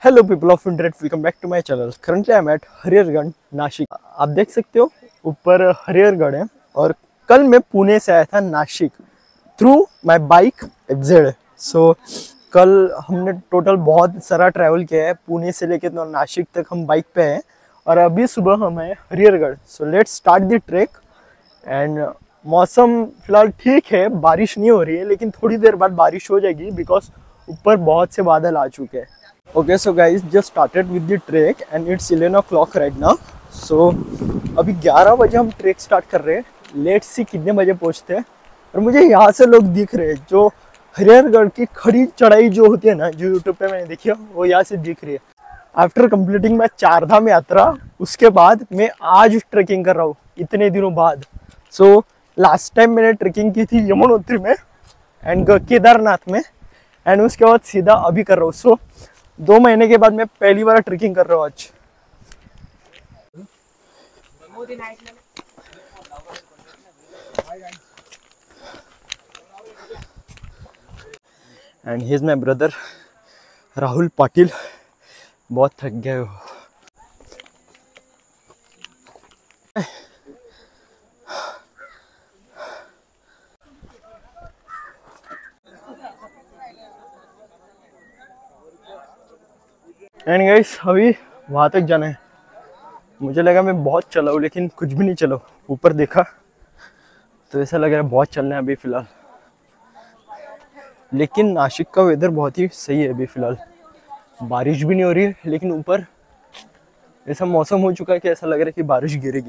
Hello people of internet, welcome back to my channel. Currently I am at Harihargad Nashik. आप देख सकते हो ऊपर हरिहरगढ़ है और कल मैं पुणे से आया था Nashik through my bike FZ. So कल हमने टोटल बहुत सारा ट्रैवल किया है, पुणे से लेके तो नासिक तक हम बाइक पे हैं और अभी सुबह हम हैं Harihargad. So let's start the track. And मौसम फिलहाल ठीक है, बारिश नहीं हो रही है, लेकिन थोड़ी देर बाद बारिश हो जाएगी बिकॉज ऊपर बहुत से बादल आ चुके हैं। Okay, so guys, just started with the trek and it's 11 o'clock right now. So अभी 11 बजे हम ट्रेक स्टार्ट कर रहे हैं। लेट्स सी कितने बजे पहुंचते हैं। और मुझे यहाँ से लोग दिख रहे हैं, जो हरिहरगढ़ की खड़ी चढ़ाई जो होती है ना, जो यूट्यूब पे मैंने देखी है, वो यहाँ से दिख रही है। आफ्टर कंप्लीटिंग माई चारधाम यात्रा, उसके बाद मैं आज ट्रेकिंग कर रहा हूँ इतने दिनों बाद। सो लास्ट टाइम मैंने ट्रेकिंग की थी यमुनोत्री में एंड केदारनाथ में, एंड उसके बाद सीधा अभी कर रहा हूँ। सो 2 महीने के बाद मैं पहली बार ट्रेकिंग कर रहा हूँ आज। And he is my brother Rahul Patil. बहुत थक गए हो। एंड गाइस, अभी वहाँ तक जाना है। मुझे लगा मैं बहुत चला हूँ, लेकिन कुछ भी नहीं चला। ऊपर देखा तो ऐसा लग रहा है बहुत चलना है अभी फ़िलहाल। लेकिन नासिक का वेदर बहुत ही सही है अभी फ़िलहाल। बारिश भी नहीं हो रही है, लेकिन ऊपर ऐसा मौसम हो चुका है कि ऐसा लग रहा है कि बारिश गिरेगी।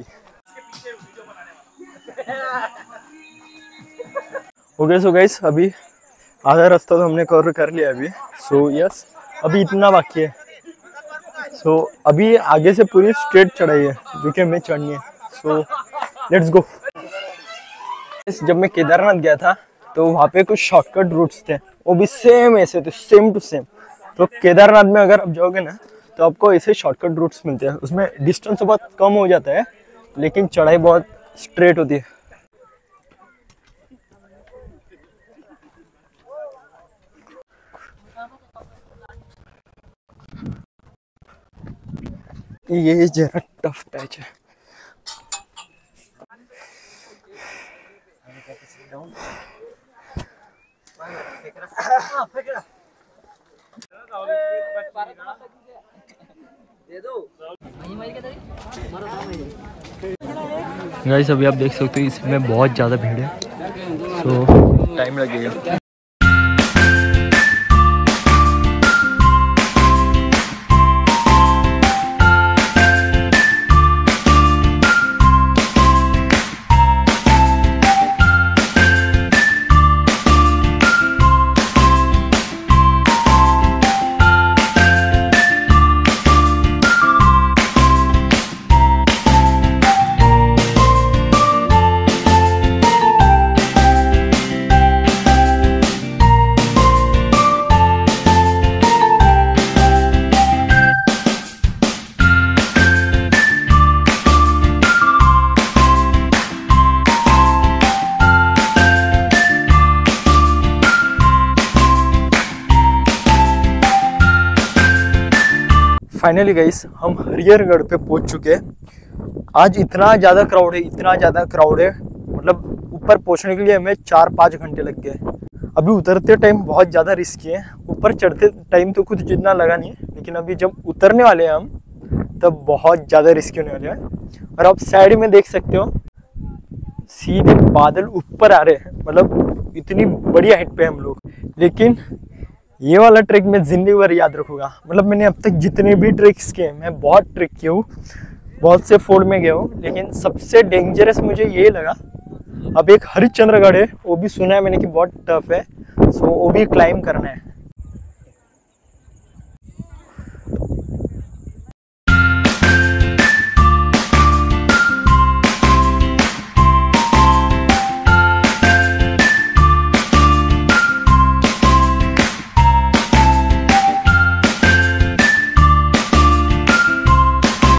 ओके, सो गाइस, अभी आधा रास्ता तो हमने कवर कर लिया अभी। सो यस, अभी इतना बाकी है। सो अभी आगे से पूरी स्ट्रेट चढ़ाई है जो कि हमें चढ़नी है। So let's go. जब मैं केदारनाथ गया था तो वहाँ पे कुछ शॉर्टकट रूट्स थे, वो भी सेम ऐसे थे, सेम टू सेम। तो केदारनाथ में अगर आप जाओगे ना तो आपको ऐसे शॉर्टकट रूट्स मिलते हैं। उसमें डिस्टेंस बहुत कम हो जाता है, लेकिन चढ़ाई बहुत स्ट्रेट होती है। ये जरा टफ पैच है। गाइस, अभी आप देख सकते हो इसमें बहुत ज़्यादा भीड़ है, सो टाइम लगेगा। फाइनली गाइस, हम हरिहरगढ़ पे पहुंच चुके हैं। आज इतना ज़्यादा क्राउड है, इतना ज़्यादा क्राउड है, मतलब ऊपर पहुंचने के लिए हमें 4-5 घंटे लग गए। अभी उतरते टाइम बहुत ज़्यादा रिस्की है, ऊपर चढ़ते टाइम तो कुछ जितना लगा नहीं, लेकिन अभी जब उतरने वाले हैं हम तब बहुत ज़्यादा रिस्की होने वाले हैं। और आप साइड में देख सकते हो सीधे बादल ऊपर आ रहे हैं, मतलब इतनी बड़ी हाइट पे हम लोग। लेकिन ये वाला ट्रैक मैं जिंदगी भर याद रखूँगा। मतलब मैंने अब तक जितने भी ट्रैक्स किए, मैं बहुत ट्रैक किया हूँ, बहुत से फोर्ड में गया हूँ, लेकिन सबसे डेंजरस मुझे ये लगा। अब एक हरिश्चंद्रगढ़ है, वो भी सुना है मैंने कि बहुत टफ है, सो वो भी क्लाइंब करना है।